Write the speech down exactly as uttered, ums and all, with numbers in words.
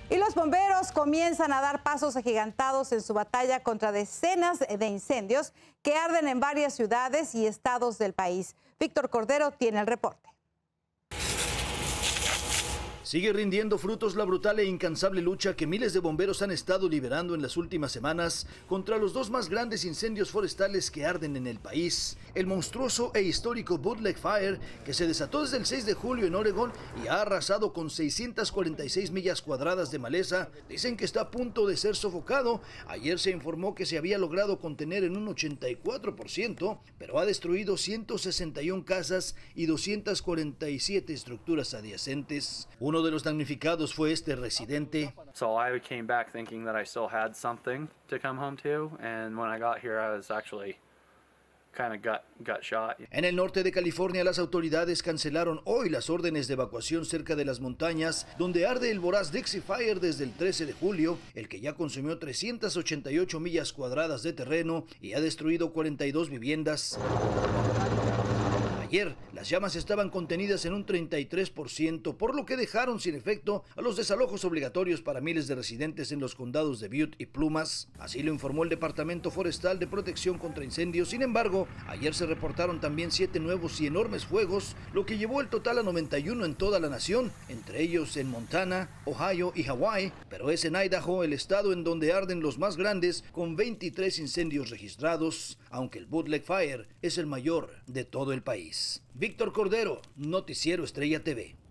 Y los bomberos comienzan a dar pasos agigantados en su batalla contra decenas de incendios que arden en varias ciudades y estados del país. Víctor Cordero tiene el reporte. Sigue rindiendo frutos la brutal e incansable lucha que miles de bomberos han estado liberando en las últimas semanas contra los dos más grandes incendios forestales que arden en el país. El monstruoso e histórico Bootleg Fire, que se desató desde el seis de julio en Oregón y ha arrasado con seiscientas cuarenta y seis millas cuadradas de maleza, dicen que está a punto de ser sofocado. Ayer se informó que se había logrado contener en un ochenta y cuatro por ciento, pero ha destruido ciento sesenta y una casas y doscientas cuarenta y siete estructuras adyacentes. Uno de los damnificados fue este residente. So I came back thinking that I still had something to come home to, and when I got here I was actually kind of got got shot. En el norte de California, las autoridades cancelaron hoy las órdenes de evacuación cerca de las montañas, donde arde el voraz Dixie Fire desde el trece de julio, el que ya consumió trescientas ochenta y ocho millas cuadradas de terreno y ha destruido cuarenta y dos viviendas. Ayer, las llamas estaban contenidas en un treinta y tres por ciento, por lo que dejaron sin efecto a los desalojos obligatorios para miles de residentes en los condados de Butte y Plumas. Así lo informó el Departamento Forestal de Protección contra Incendios. Sin embargo, ayer se reportaron también siete nuevos y enormes fuegos, lo que llevó el total a noventa y uno en toda la nación, entre ellos en Montana, Ohio y Hawái, pero es en Idaho el estado en donde arden los más grandes, con veintitrés incendios registrados, aunque el Bootleg Fire es el mayor de todo el país. Víctor Cordero, Noticiero Estrella T V.